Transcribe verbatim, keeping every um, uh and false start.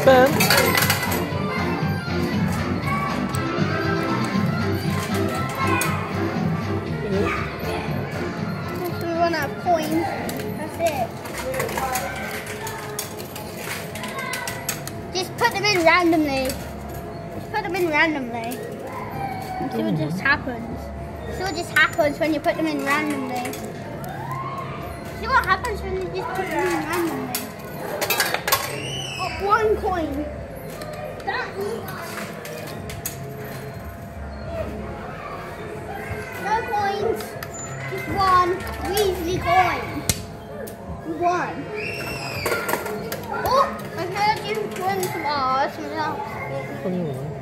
Ben. We run out of coins. That's it. Just put them in randomly. Just put them in randomly. And see what just happens. See what just happens when you put them in randomly. See what happens when you just put them in randomly. Oh, one coin. That No coins. Just one Weasley coin. One. Oh, I heard you won some R's. twenty-one.